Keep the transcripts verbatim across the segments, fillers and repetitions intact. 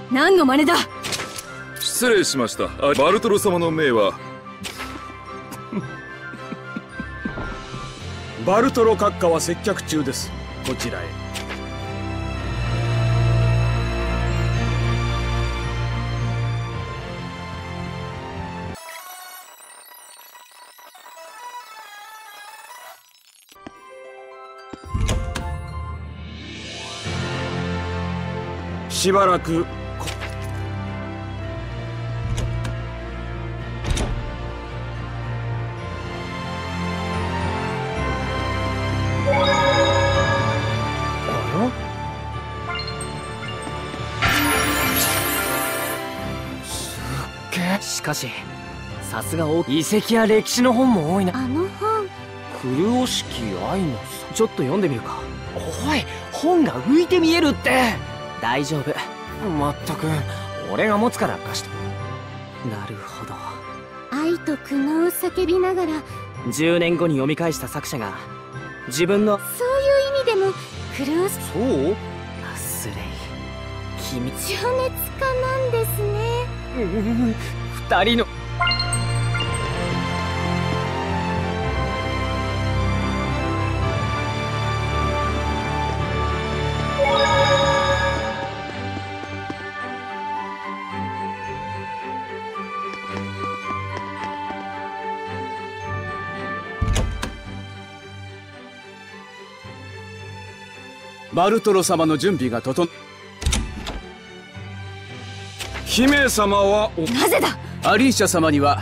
何の真似だ。 失礼しました。あ、バルトロ様の命は。 バルトロ閣下は接客中です。こちらへ。しばらくしかしさすが遺跡や歴史の本も多いな。 あの本、 黒式愛のちょっと読んでみるか。おい、本が浮いて見えるって。大丈夫。まったく俺が持つから貸して。なるほど。 愛と苦悩を叫びながら、 じゅうねんごに読み返した作者が自分の、 そういう意味でも苦労し、 そうスレイ君情熱家なんですね。 うん二人のバルトロ様の準備が整っ。姫様はおなぜだ。 アリーシャ様には。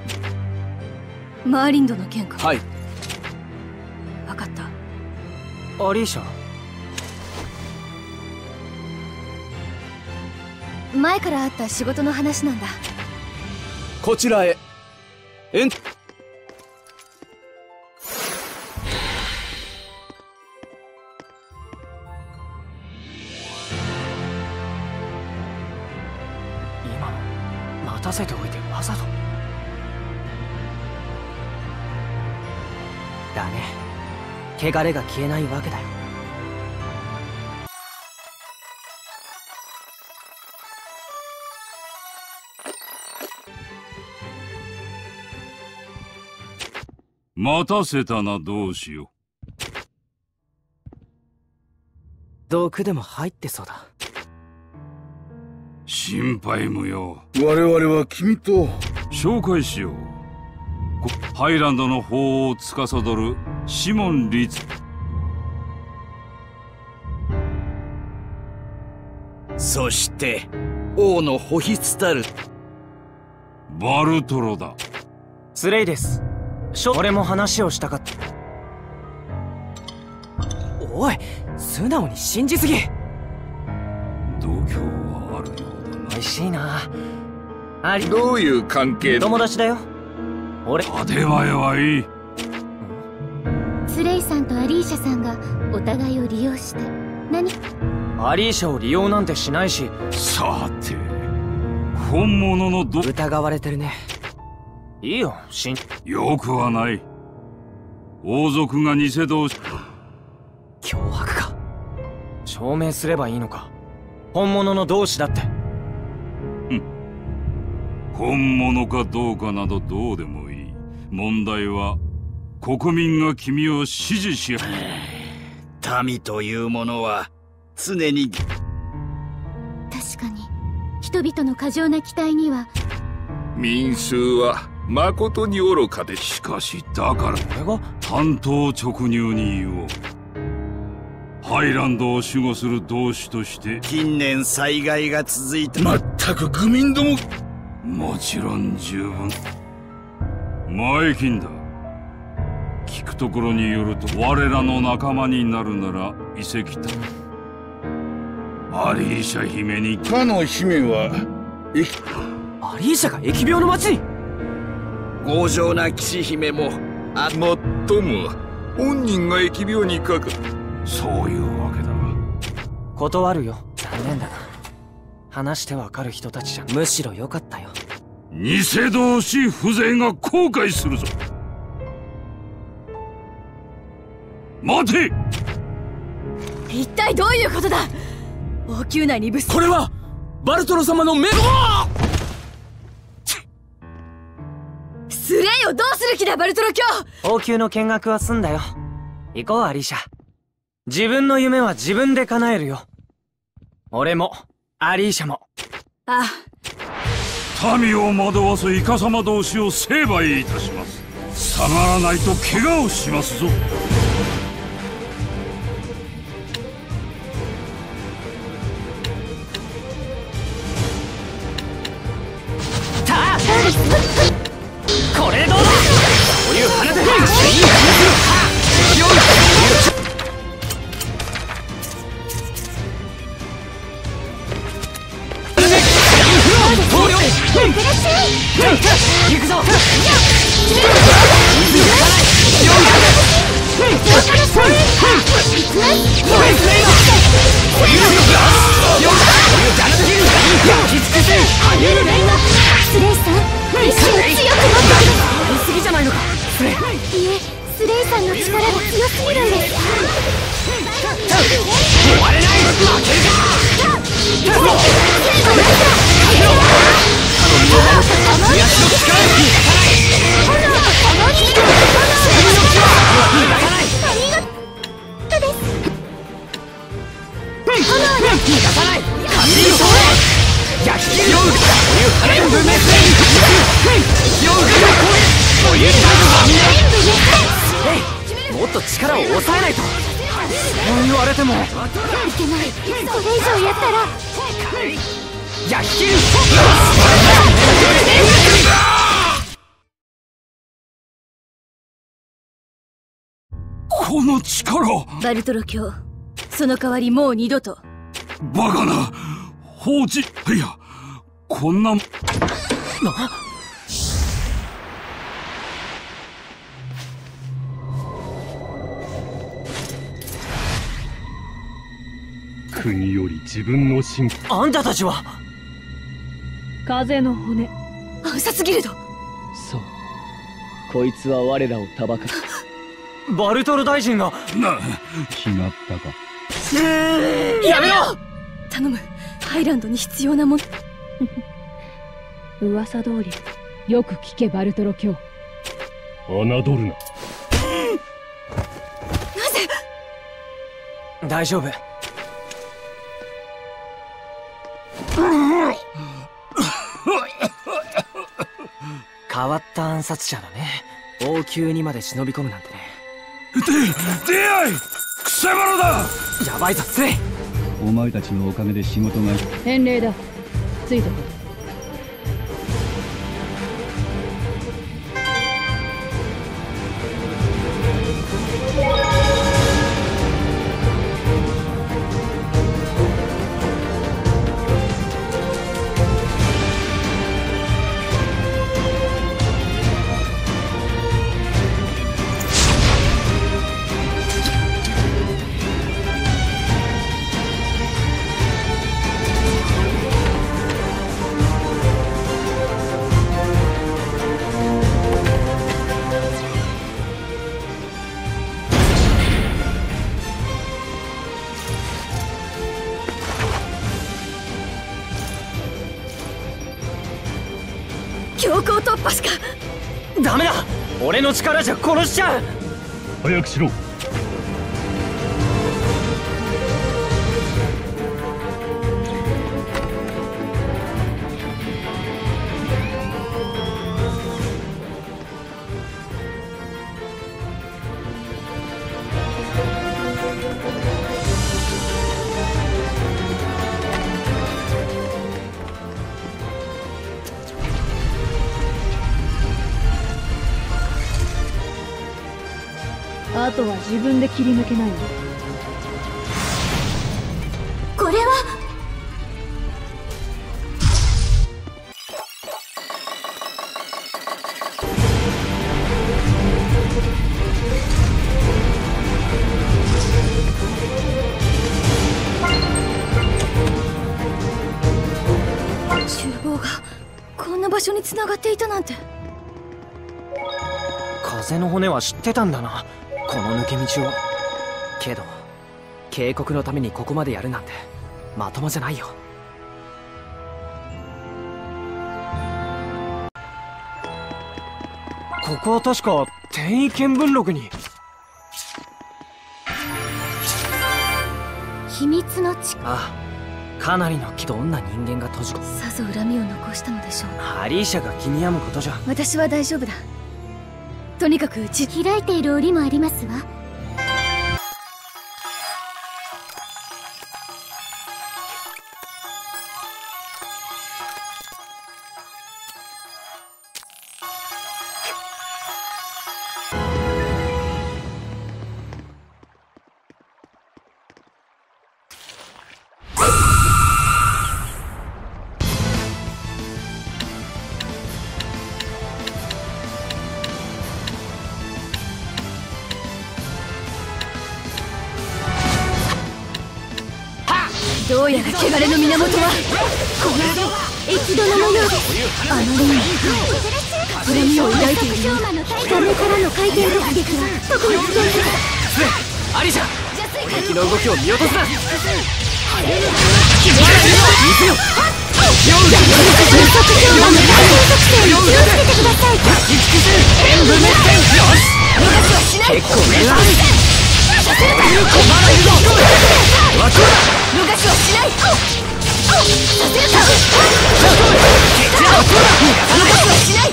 マーリンドの件か。 はい。 分かった。 アリーシャ、 前からあった仕事の話なんだ。 こちらへ。エン待たせておいてわざとだね。汚れが消えないわけだよ。 待たせたな。どうしよう。 毒でも入ってそうだ。 心配無用。 我々は君と紹介しよう。ハイランドの法を司るシモン・リツ。 そして王の保筆たるバルトロだ。 スレイです。俺も話をしたかった。おい、素直に信じすぎ。 度胸はあるようだな。 美味しいな。ありどういう関係？ 友達だよ。俺建前はいい。 スレイさんとアリーシャさんがお互いを利用して何？ アリーシャを利用なんてしないし。 さて、本物のど疑われてるね。いいよ、しんよくはない。王族が偽同士。 脅迫か。証明すればいいのか。本物の同志だって。 本物かどうかなどどうでもいい。問題は国民が君を支持し民というものは常に。 確かに人々の過剰な期待には。 民衆は誠に愚かで。 しかしだから俺が単刀直入に言おう。ハイランドを守護する同志として近年災害が続いて。 まったく愚民ども。 もちろん十分前金だ。聞くところによると我らの仲間になるなら遺跡だ。アリーシャ姫に。 かの姫はアリーシャが疫病の町に。 強情な騎士姫もあもっとも本人が疫病にかかる。 そういうわけだ。 断るよ。残念だな。話してわかる人たちじゃむしろ良かったよ。 偽同士風情が後悔するぞ。待て。 一体どういうことだ。王宮内に物騒。 これはバルトロ様の目。 スレイをどうする気だバルトロ卿。 王宮の見学は済んだよ。行こうアリーシャ。自分の夢は自分で叶えるよ。俺もアリーシャも。 ああ、民を惑わすイカ様同士を成敗いたします。下がらないと怪我をしますぞ。 これでどうだ。お湯放て。行くぞ。 スレイさん、意志を強く持ってください。 言い過ぎじゃないのかスレイ。 いえ、スレイさんの力が強すぎるんです。 終われない。負けるか。もっと力を抑えないと。そう言われてもいけない。これ以上やったらやっきり。 この力。 バルトロ卿、その代わりもう二度と。 バカな放置。いや、こんな。な国より自分の心。 あんたたちは。 風の骨暗殺ギルド。 そう、こいつは我らをたばかバルトル大臣が。 な決まったか。 やめろ。頼む、ハイランドに必要なもの。 噂通りよく聞けバルトロ卿。 侮るな。 なぜ。 大丈夫。変わった暗殺者だね。王宮にまで忍び込むなんてね。 で、出会いくせ者だ。 やばいぞスレイ。 お前たちのおかげで仕事が。 返礼だ。ついてこい。 強行突破しか。 ダメだ。俺の力じゃ殺しちゃう。 早くしろ。 あとは自分で切り抜けないよ。 これは。 厨房がこんな場所に繋がっていたなんて。 風の骨は知ってたんだな、この抜け道を。けど警告のためにここまでやるなんてまともじゃないよ。 ここは確か転移見聞録に。 秘密の地。 ああ、かなりのどんな人間が閉じ込め、 さぞ恨みを残したのでしょう。 アリーシャが気に病むことじゃ。 私は大丈夫だ。とにかくうち開いている檻もありますわ。 どうやら汚れの源はこれ液殿のようです。 あまりに恨みを抱いているよ。 壁からの回転突撃は特に危険です。 アリーシャ、敵の動きを見落とすな。結構目が逃がしはしない。させるか。逃がしはしない。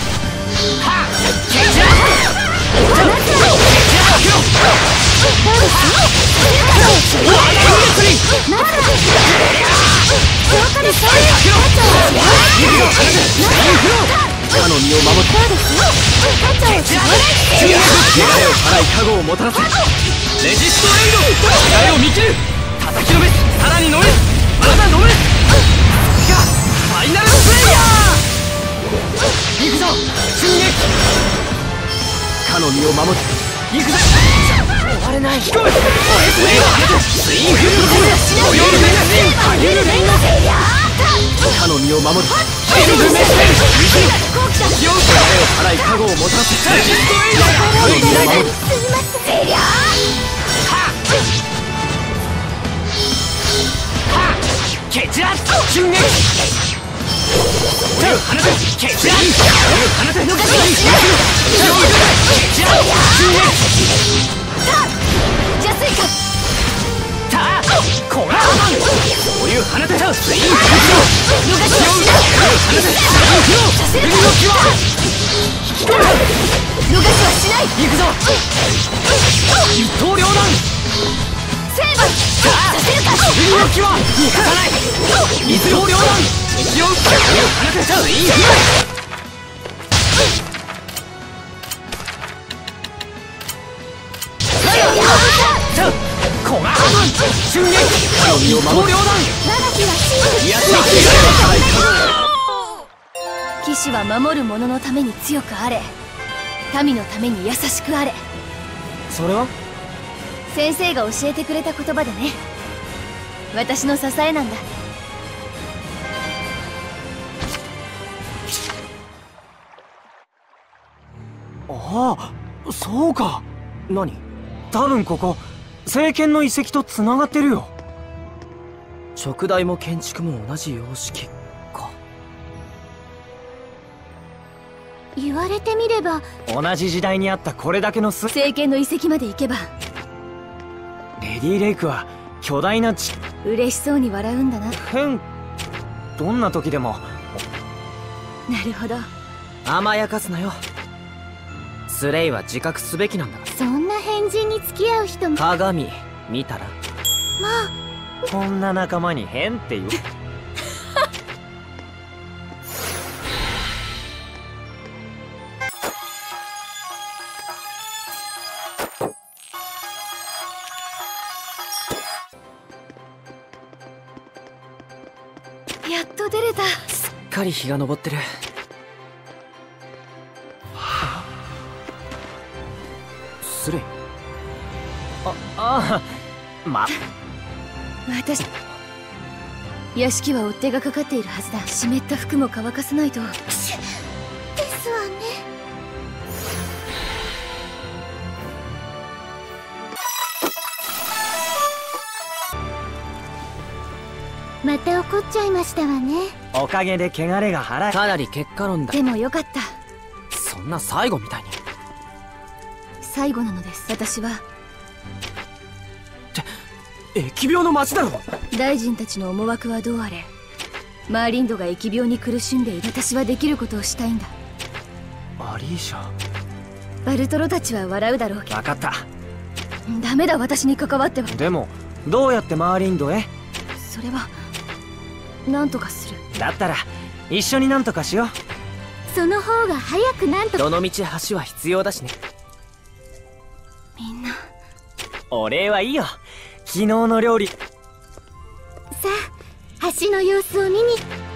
かの身を守って流れを払い加護をもたらせ。レジストレイド、流れを見切る。叩きのめす、さらにのめす、まだのめす。がファイナルプレイヤー。行くぞ進撃。かの身を守って行くぞ。終われない。聞こえツインフルコールロヨルメガシンハゲルレイナ。かの身を守るヘルブメッセン。流れを払い加護をもたらせ。レジストレイド、かの身を守るセリャー。ケチラ瞬撃。放てケチラ放て逃がしはしない。ケチラ瞬撃。 邪水か。 たあコラーマンそういう放てスイング。 逃がしはしない。 放てさせるか。 逃がしはしない。 行くぞ一刀両断。 セーブさせるか。 剣の気は味方ない。一刀両断。敵を撃つ。放てスイング。コガーマン瞬撃。一刀両断。いや騎士は守る者のために強くあれ、民のために優しくあれ。 それは先生が教えてくれた言葉でね。私の支えなんだ。 ああ、そうか。何？多分ここ聖剣の遺跡とつながってるよ。直大も建築も同じ様式か。 言われてみれば同じ時代にあったこれだけのす聖剣の遺跡まで行けば。 レディレイクは巨大な地。 嬉しそうに笑うんだな。 変。どんな時でも。 なるほど。 甘やかすなよ。スレイは自覚すべきなんだから。 そんな変人に付き合う人も。 鏡見たらまあこんな仲間に変って言う。 やっと出れた。 すっかり日が昇ってる。スレイ。あ、ああ、ま。 私屋敷は追っ手がかかっているはずだ。湿った服も乾かさないと。 ですわね。また怒っちゃいましたわね。 おかげで汚れが払え。かなり結果論だ。 でもよかった。 そんな最後みたいに。 最後なのです。私は疫病の町だろ。 大臣たちの思惑はどうあれ、マーリンドが疫病に苦しんでいる。私はできることをしたいんだ。 アリーシャ。 バルトロたちは笑うだろうけど。 分かった。 ダメだ、私に関わっては。 でもどうやってマーリンドへ？ それはなんとかする。 だったら一緒になんとかしよう。 その方が早くなんとか。 どのみち橋は必要だしね。 みんなお礼はいいよ。昨日の料理。さあ橋の様子を見に。